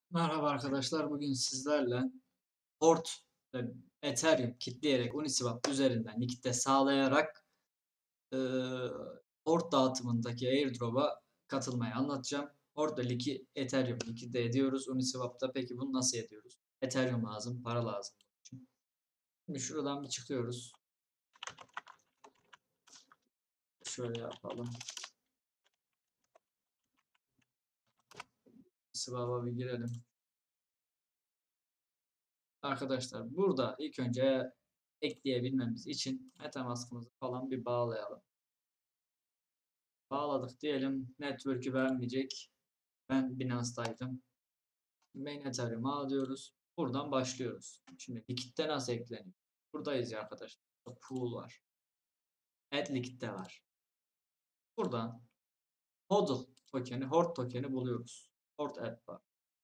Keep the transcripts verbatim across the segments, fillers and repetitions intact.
Merhaba arkadaşlar. Bugün sizlerle Port ve Ethereum kitleyerek Uniswap üzerinden likidite sağlayarak eee Port dağıtımındaki airdrop'a katılmayı anlatacağım. Orada liki Ethereum likide ediyoruz Uniswap'ta. Peki bunu nasıl ediyoruz? Ethereum lazım, para lazım. Şimdi şuradan bir çıkıyoruz. Şöyle yapalım. Swap'a bir girelim. Arkadaşlar burada ilk önce ekleyebilmemiz için MetaMask'ımızı falan bir bağlayalım. Bağladık diyelim. Network'ü vermeyecek. Ben Binance'daydım. Main Ethereum'a alıyoruz. Buradan başlıyoruz. Şimdi likitte nasıl ekleniyor? Buradayız ya arkadaşlar. Pool var. Add likitte var. Buradan hodl tokeni, hord tokeni buluyoruz. Hord add var.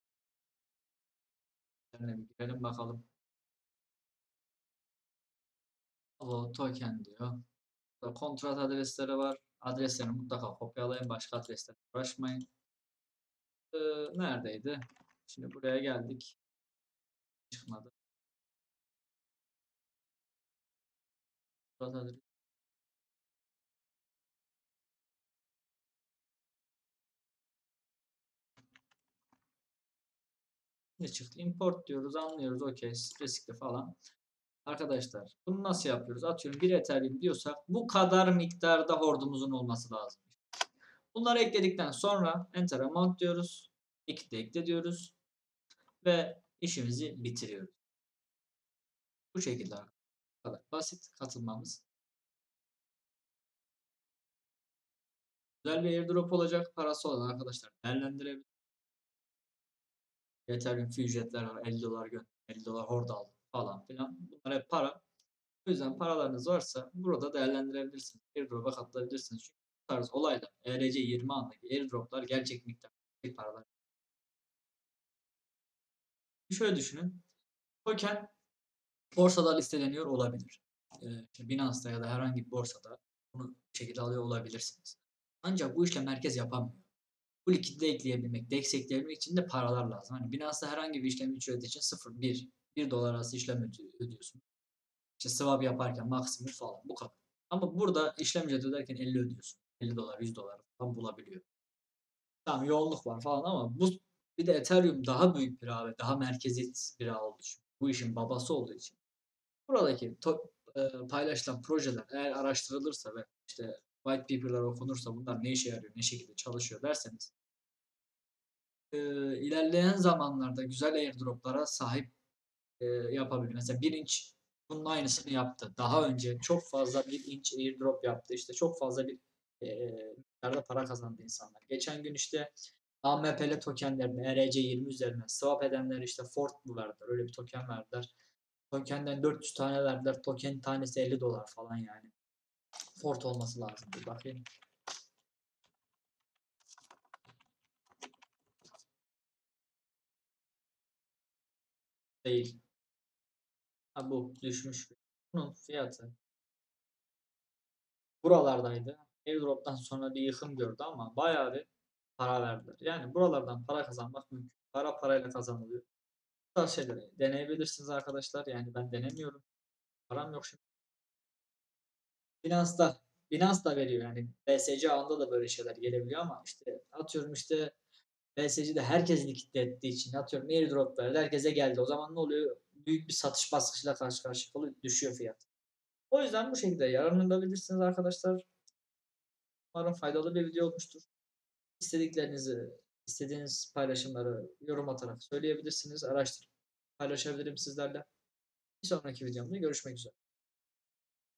Üzerine bir girelim bakalım. O token diyor. Burada kontrat adresleri var. Adreslerini mutlaka kopyalayın. Başka adreslerle uğraşmayın. Ee, neredeydi? Şimdi buraya geldik. Çıkmadı. Kontrat adresi. Ne çıktı? Import diyoruz, anlıyoruz. Okey, riskli falan. Arkadaşlar, bunu nasıl yapıyoruz? Atıyorum bir Ethereum diyorsak bu kadar miktarda hordumuzun olması lazım. Bunları ekledikten sonra Enter Amount diyoruz. İki ekle diyoruz. Ve işimizi bitiriyoruz. Bu şekilde kadar basit katılmamız. Güzel bir airdrop olacak. Parası olan arkadaşlar değerlendirebilir. Ethereum fee ücretler var. elli dolar gönder, elli dolar hord al falan filan. Bunlar hep para. O yüzden paralarınız varsa burada değerlendirebilirsiniz. Airdrop'a katılabilirsiniz. Çünkü bu tarz olaylar E R C yirmi andaki airdroplar gerçek miktar gerçek paralar. Şöyle düşünün. Token borsada listeleniyor olabilir. Ee, Binance'da ya da herhangi bir borsada bunu bu şekilde alıyor olabilirsiniz. Ancak bu işlem herkes yapamıyor. Bu likidite ekleyebilmek, D E X ekleyebilmek için de paralar lazım. Hani Binance'da herhangi bir işlem ücreti için sıfır, bir, bir dolar arası işlem ödüyorsun. İşte swap yaparken maksimum falan bu kadar. Ama burada işlem ücreti öderken elli ödüyorsun. elli dolar, yüz dolar falan bulabiliyor. Tamam yoğunluk var falan ama bu bir de Ethereum daha büyük bir ağ ve daha merkeziyetsiz bir ağ olduğu için. Bu işin babası olduğu için. Buradaki to- e, paylaşılan projeler eğer araştırılırsa ve işte white paper'lar okunursa bunlar ne işe yarıyor, ne şekilde çalışıyor derseniz e, ilerleyen zamanlarda güzel airdroplara sahip e, yapabilir. Mesela bir inç bunun aynısını yaptı. Daha önce çok fazla bir inç airdrop yaptı. İşte çok fazla bir e, miktarda para kazandı insanlar. Geçen gün işte A M P L tokenlerini E R C yirmi üzerinden swap edenler işte Ford mu verdiler? Öyle bir token verdiler. Tokenden dört yüz tane verdiler. Token tanesi elli dolar falan yani. Ford olması lazım. Bir bakayım. Değil. Ha bu düşmüş. Bunun fiyatı buralardaydı. Airdrop'tan sonra bir yıkım gördü ama bayağı bir para verdiler. Yani buralardan para kazanmak mümkün. Para parayla kazanılıyor. Bu tarz şeyleri deneyebilirsiniz arkadaşlar. Yani ben denemiyorum. Param yok şimdi. Binance'da Binance da veriyor yani. B S C ağında da böyle şeyler gelebiliyor ama işte atıyorum işte B S C'de herkes likitte ettiği için atıyorum airdrop verdi. Herkese geldi. O zaman ne oluyor? Büyük bir satış baskısıyla karşı karşıya kalıyor. Düşüyor fiyat. O yüzden bu şekilde yararlanabilirsiniz arkadaşlar. Umarım faydalı bir video olmuştur. İstediklerinizi, istediğiniz paylaşımları yorum atarak söyleyebilirsiniz. Araştırıp paylaşabilirim sizlerle. Bir sonraki videomda görüşmek üzere.